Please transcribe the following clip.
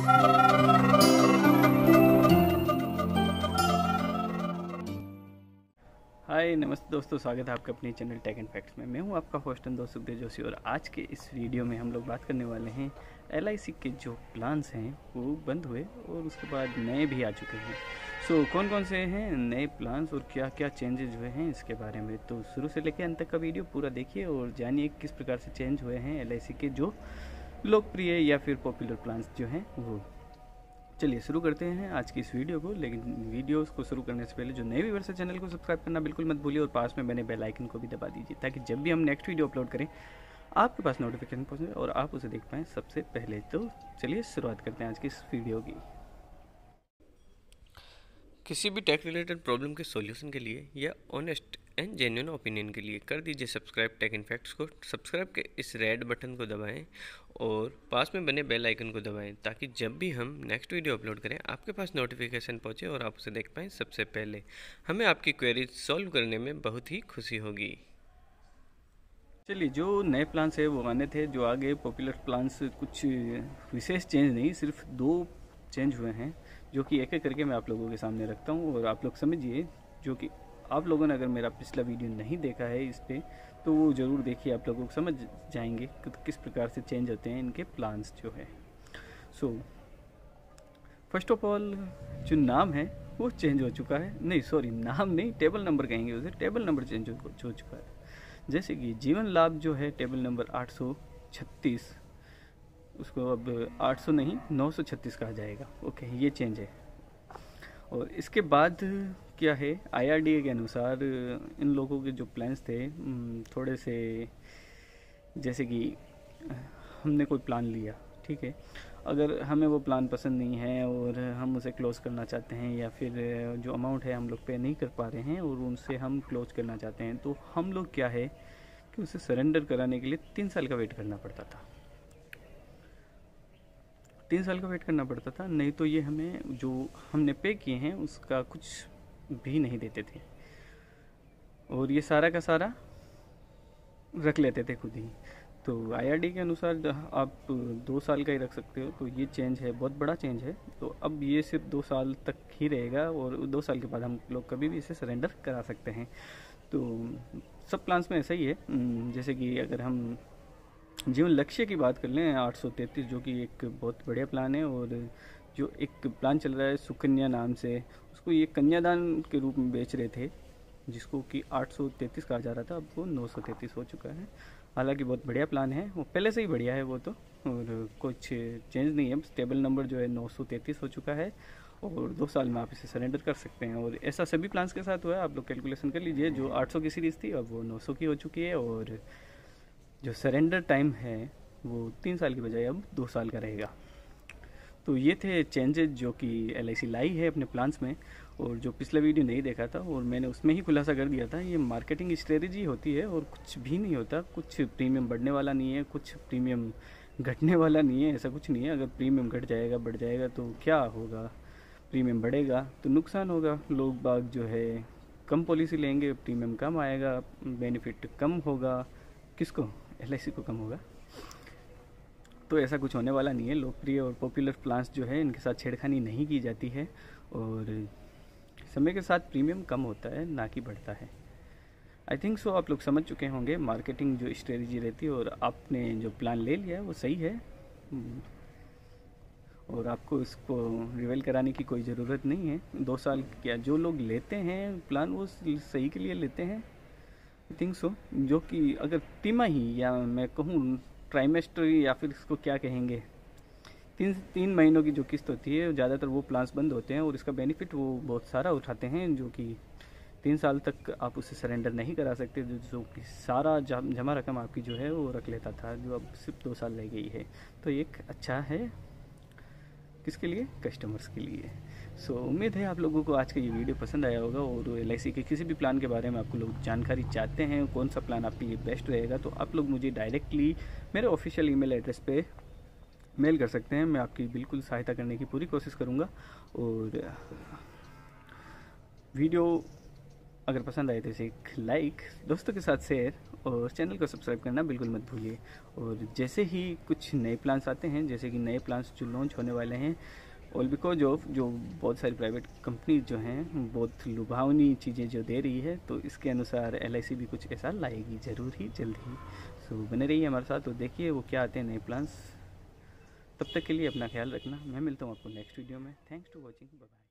हाय नमस्ते दोस्तों, स्वागत है आपका अपने चैनल टेक एंड फैक्ट्स में। मैं हूं आपका होस्ट एंड दोस्त सुखदेव जोशी और आज के इस वीडियो में हम लोग बात करने वाले हैं LIC के जो प्लान्स हैं वो बंद हुए और उसके बाद नए भी आ चुके हैं। सो कौन कौन से हैं नए प्लान्स और क्या क्या चेंजेज हुए हैं इसके बारे में, तो शुरू से लेकर अंत तक का वीडियो पूरा देखिए और जानिए किस प्रकार से चेंज हुए हैं LIC के जो लोकप्रिय या फिर पॉपुलर प्लान्स जो हैं वो। चलिए शुरू करते हैं आज की इस वीडियो को। लेकिन वीडियो को शुरू करने से पहले जो नए व्यूअर्स है चैनल को सब्सक्राइब करना बिल्कुल मत भूलिए और पास में बने बेल आइकन को भी दबा दीजिए ताकि जब भी हम नेक्स्ट वीडियो अपलोड करें आपके पास नोटिफिकेशन पहुंचे और आप उसे देख पाएँ सबसे पहले। तो चलिए शुरुआत करते हैं आज की इस वीडियो की। किसी भी टेक रिलेटेड प्रॉब्लम के सॉल्यूशन के लिए या ऑनेस्ट एंड जेन्युइन ओपिनियन के लिए कर दीजिए सब्सक्राइब टेक एंड फैक्ट्स को। सब्सक्राइब के इस रेड बटन को दबाएं और पास में बने बेल आइकन को दबाएं ताकि जब भी हम नेक्स्ट वीडियो अपलोड करें आपके पास नोटिफिकेशन पहुंचे और आप उसे देख पाएं सबसे पहले। हमें आपकी क्वेरीज सॉल्व करने में बहुत ही खुशी होगी। चलिए, जो नए प्लान्स है वो आने थे, जो आगे पॉपुलर प्लान्स कुछ विशेष चेंज नहीं, सिर्फ 2 चेंज हुए हैं जो कि एक एक करके मैं आप लोगों के सामने रखता हूँ और आप लोग समझिए। जो कि आप लोगों ने अगर मेरा पिछला वीडियो नहीं देखा है इस पर तो वो ज़रूर देखिए, आप लोगों को समझ जाएंगे कि किस प्रकार से चेंज होते हैं इनके प्लान्स जो है। सो फर्स्ट ऑफ ऑल जो नाम है वो चेंज हो चुका है, नहीं सॉरी नाम नहीं, टेबल नंबर कहेंगे उसे, टेबल नंबर चेंज हो चुका है। जैसे कि जीवन लाभ जो है टेबल नंबर 836, उसको अब 800 नहीं 936 कहा जाएगा। ओके, ये चेंज है। और इसके बाद क्या है, IRDA के अनुसार इन लोगों के जो प्लान्स थे थोड़े से, जैसे कि हमने कोई प्लान लिया, ठीक है, अगर हमें वो प्लान पसंद नहीं है और हम उसे क्लोज़ करना चाहते हैं या फिर जो अमाउंट है हम लोग पे नहीं कर पा रहे हैं और उनसे हम क्लोज़ करना चाहते हैं, तो हम लोग क्या है कि उसे सरेंडर कराने के लिए 3 साल का वेट करना पड़ता था। 3 साल का वेट करना पड़ता था, नहीं तो ये हमें जो हमने पे किए हैं उसका कुछ भी नहीं देते थे और ये सारा का सारा रख लेते थे खुद ही। तो IRD के अनुसार आप 2 साल का ही रख सकते हो, तो ये चेंज है, बहुत बड़ा चेंज है। तो अब ये सिर्फ 2 साल तक ही रहेगा और 2 साल के बाद हम लोग कभी भी इसे सरेंडर करा सकते हैं। तो सब प्लान्स में ऐसा ही है। जैसे कि अगर हम जीवन लक्ष्य की बात कर लें 833, जो कि एक बहुत बढ़िया प्लान है, और जो एक प्लान चल रहा है सुकन्या नाम से, उसको ये कन्यादान के रूप में बेच रहे थे, जिसको कि 833 कहा जा रहा था, अब वो 933 हो चुका है। हालांकि बहुत बढ़िया प्लान है, वो पहले से ही बढ़िया है वो तो, और कुछ चेंज नहीं है। टेबल नंबर जो है 933 हो चुका है और 2 साल में आप इसे सरेंडर कर सकते हैं। और ऐसा सभी प्लान्स के साथ हुआ है, आप लोग कैलकुलेशन कर लीजिए। जो 800 की सीरीज़ थी अब वो 900 की हो चुकी है और जो सरेंडर टाइम है वो 3 साल की बजाय अब 2 साल का रहेगा। तो ये थे चेंजेस जो कि LIC लाई है अपने प्लान्स में, और जो पिछला वीडियो नहीं देखा था और मैंने उसमें ही खुलासा कर दिया था, ये मार्केटिंग स्ट्रेटजी होती है और कुछ भी नहीं होता। कुछ प्रीमियम बढ़ने वाला नहीं है, कुछ प्रीमियम घटने वाला नहीं है, ऐसा कुछ नहीं है। अगर प्रीमियम घट जाएगा बढ़ जाएगा तो क्या होगा, प्रीमियम बढ़ेगा तो नुकसान होगा, लोग बाग जो है कम पॉलिसी लेंगे, प्रीमियम कम आएगा, बेनिफिट कम होगा, किसको, LIC को कम होगा। तो ऐसा कुछ होने वाला नहीं है। लोकप्रिय और पॉपुलर प्लान्स जो है इनके साथ छेड़खानी नहीं की जाती है और समय के साथ प्रीमियम कम होता है ना कि बढ़ता है। आई थिंक सो आप लोग समझ चुके होंगे मार्केटिंग जो स्ट्रेटजी रहती है, और आपने जो प्लान ले लिया है वो सही है और आपको इसको रिवेल कराने की कोई ज़रूरत नहीं है। 2 साल क्या, जो लोग लेते हैं प्लान वो सही के लिए लेते हैं, आई थिंक सो। जो कि अगर तिमाही या मैं कहूँ ट्राइमेस्टर या फिर इसको क्या कहेंगे, 3 महीनों की जो किस्त होती है, ज़्यादातर वो प्लान्स बंद होते हैं और इसका बेनिफिट वो बहुत सारा उठाते हैं, जो कि 3 साल तक आप उसे सरेंडर नहीं करा सकते, जो कि सारा जमा रकम आपकी जो है वो रख लेता था, जो अब सिर्फ 2 साल रह गई है। तो एक अच्छा है किसके लिए, कस्टमर्स के लिए। सो उम्मीद है आप लोगों को आज का ये वीडियो पसंद आया होगा और LIC के किसी भी प्लान के बारे में आपको लोग जानकारी चाहते हैं, कौन सा प्लान आपके लिए बेस्ट रहेगा, तो आप लोग मुझे डायरेक्टली मेरे ऑफिशियल ईमेल एड्रेस पे मेल कर सकते हैं। मैं आपकी बिल्कुल सहायता करने की पूरी कोशिश करूँगा। और वीडियो अगर पसंद आए तो इसे एक लाइक, दोस्तों के साथ शेयर और चैनल को सब्सक्राइल करना बिल्कुल मत भूलिए। और जैसे ही कुछ नए प्लान्स आते हैं, जैसे कि नए प्लान्स जो लॉन्च होने वाले हैं, ऑल बिकॉज ऑफ जो बहुत सारी प्राइवेट कंपनी जो हैं बहुत लुभावनी चीज़ें जो दे रही है, तो इसके अनुसार LIC भी कुछ ऐसा लाएगी ज़रूर ही जल्द ही। सो बने रहिए हमारे साथ और देखिए वो क्या आते हैं नए प्लान्स। तब तक के लिए अपना ख्याल रखना। मैं मिलता हूँ आपको नेक्स्ट वीडियो में। Thanks to watching, bye bye.